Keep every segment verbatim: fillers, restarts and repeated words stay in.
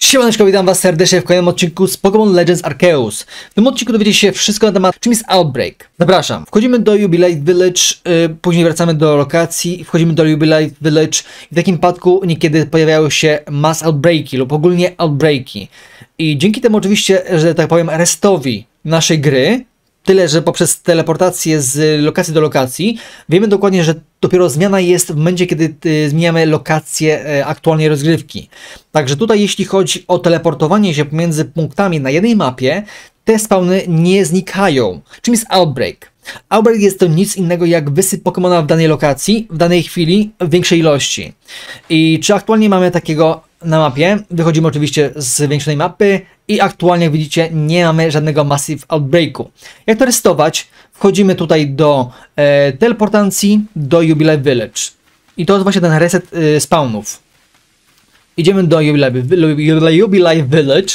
Siemaneczko, witam was serdecznie w kolejnym odcinku z Pokémon Legends Arceus. W tym odcinku dowiecie się wszystko na temat, czym jest Outbreak. Zapraszam. Wchodzimy do Jubilife Village, yy, później wracamy do lokacji, wchodzimy do Jubilife Village i w takim przypadku niekiedy pojawiają się mass outbreaki lub ogólnie outbreaki. I dzięki temu oczywiście, że tak powiem, restowi naszej gry, tyle, że poprzez teleportację z lokacji do lokacji, wiemy dokładnie, że dopiero zmiana jest w momencie, kiedy y, zmieniamy lokację y, aktualnej rozgrywki. Także tutaj, jeśli chodzi o teleportowanie się pomiędzy punktami na jednej mapie, te spawny nie znikają. Czym jest Outbreak? Outbreak jest to nic innego jak wysyp Pokemona w danej lokacji, w danej chwili, w większej ilości. I czy aktualnie mamy takiego na mapie? Wychodzimy oczywiście z zwiększonej mapy i aktualnie, jak widzicie, nie mamy żadnego Massive Outbreaku. Jak to restować? Wchodzimy tutaj do e, teleportacji, do Jubilife Village. I to jest właśnie ten reset e, spawnów. Idziemy do Jubilife, Jubilife Village.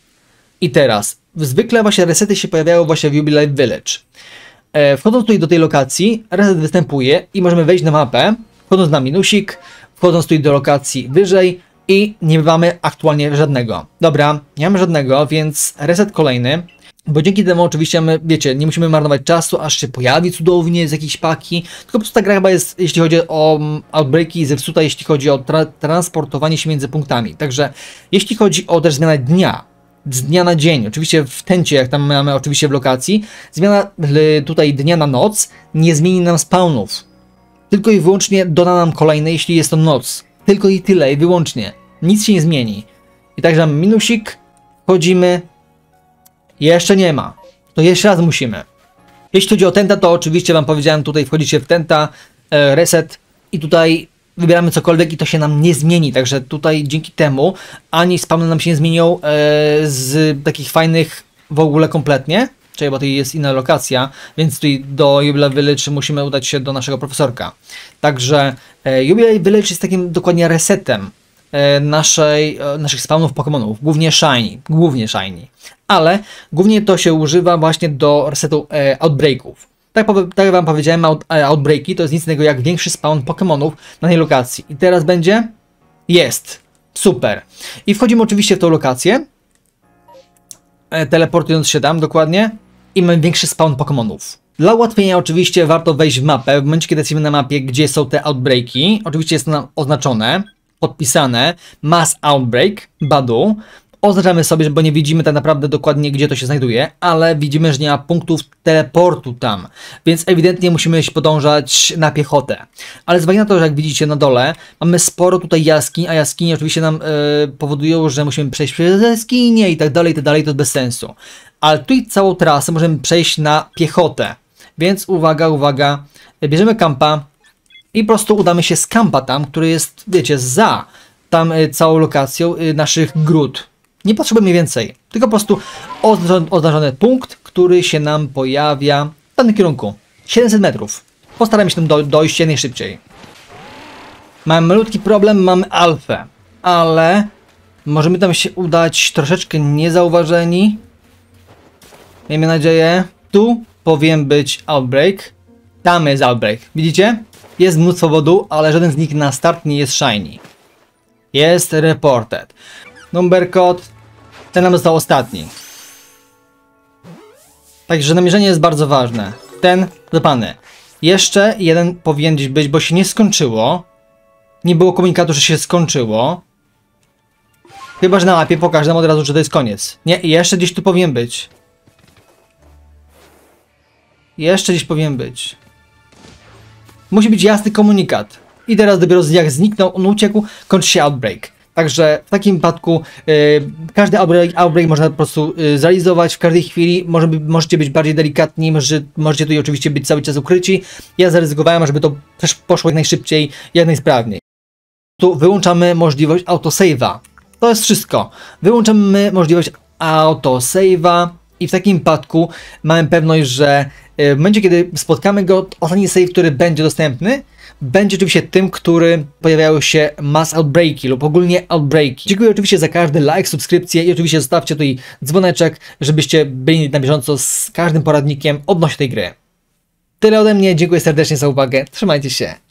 I teraz, zwykle właśnie resety się pojawiają właśnie w Jubilife Village. E, wchodząc tutaj do tej lokacji, reset występuje i możemy wejść na mapę, wchodząc na minusik, wchodząc tutaj do lokacji wyżej i nie mamy aktualnie żadnego. Dobra, nie mamy żadnego, więc reset kolejny. Bo dzięki temu oczywiście my, wiecie, nie musimy marnować czasu, aż się pojawi cudownie z jakiejś paki. Tylko po prostu ta gra chyba jest, jeśli chodzi o outbreaki, zepsuta, jeśli chodzi o tra transportowanie się między punktami. Także jeśli chodzi o też zmianę dnia, z dnia na dzień, oczywiście w tencie, jak tam mamy oczywiście w lokacji, zmiana tutaj dnia na noc nie zmieni nam spawnów. Tylko i wyłącznie doda nam kolejne, jeśli jest to noc. Tylko i tyle, i wyłącznie. Nic się nie zmieni. I także mamy minusik, wchodzimy. Jeszcze nie ma. To jeszcze raz musimy. Jeśli chodzi o tenta, to oczywiście wam powiedziałem, tutaj wchodzicie w tenta, e, reset i tutaj wybieramy cokolwiek i to się nam nie zmieni. Także tutaj dzięki temu ani spawny nam się nie zmienią e, z takich fajnych w ogóle kompletnie. Czyli bo to jest inna lokacja, więc tutaj do Jubilife Village musimy udać się do naszego profesorka. Także e, Jubilife Village jest takim dokładnie resetem e, naszej, e, naszych spawnów Pokémonów, głównie Shiny, głównie Shiny. Ale głównie to się używa właśnie do resetu e, Outbreaków. Tak, tak jak wam powiedziałem, out, e, Outbreaki to jest nic innego jak większy spawn Pokémonów na tej lokacji. I teraz będzie? Jest. Super. I wchodzimy oczywiście w tą lokację, e, teleportując się tam dokładnie. I mamy większy spawn Pokémonów. Dla ułatwienia oczywiście warto wejść w mapę, w momencie kiedy jesteśmy na mapie, gdzie są te outbreaki. Oczywiście jest to nam oznaczone, podpisane, Mass Outbreak, Badu. Oznaczamy sobie, bo nie widzimy tak naprawdę dokładnie, gdzie to się znajduje, ale widzimy, że nie ma punktów teleportu tam, więc ewidentnie musimy się podążać na piechotę. Ale z uwagi na to, że jak widzicie na dole, mamy sporo tutaj jaskiń, a jaskinie oczywiście nam yy, powodują, że musimy przejść przez jaskinie i tak dalej, i tak dalej, to jest bez sensu. Ale tutaj całą trasę możemy przejść na piechotę, więc uwaga, uwaga, bierzemy kampa i po prostu udamy się z kampa tam, który jest, wiecie, za tam yy, całą lokacją yy, naszych gród. Nie potrzebujemy więcej, tylko po prostu oznaczony punkt, który się nam pojawia w danym kierunku. siedemset metrów. Postaramy się tam do, dojść jak najszybciej. Mamy malutki problem, mamy alfę, ale możemy tam się udać troszeczkę niezauważeni. Miejmy nadzieję. Tu powinien być Outbreak. Tam jest Outbreak. Widzicie? Jest mnóstwo wodu, ale żaden z nich na start nie jest shiny. Jest reported. Number code. Ten nam został ostatni. Także namierzenie jest bardzo ważne. Ten zapany. Jeszcze jeden powinien gdzieś być, bo się nie skończyło. Nie było komunikatu, że się skończyło. Chyba że na mapie pokażę nam od razu, że to jest koniec. Nie, jeszcze gdzieś tu powinien być. Jeszcze gdzieś powinien być. Musi być jasny komunikat. I teraz dopiero jak zniknął, on uciekł, kończy się Outbreak. Także w takim wypadku yy, każdy outbreak, outbreak można po prostu yy, zrealizować w każdej chwili. Może by, możecie być bardziej delikatni, może, możecie tutaj oczywiście być cały czas ukryci. Ja zaryzykowałem, żeby to też poszło jak najszybciej, jak najsprawniej. Tu wyłączamy możliwość autosave'a. To jest wszystko. Wyłączamy możliwość autosave'a i w takim wypadku mamy pewność, że yy, w momencie, kiedy spotkamy go, ostatni save, który będzie dostępny, będzie oczywiście tym, który pojawiają się mass outbreaki lub ogólnie outbreaki. Dziękuję oczywiście za każdy like, subskrypcję i oczywiście zostawcie tutaj dzwoneczek, żebyście byli na bieżąco z każdym poradnikiem odnośnie tej gry. Tyle ode mnie, dziękuję serdecznie za uwagę, trzymajcie się.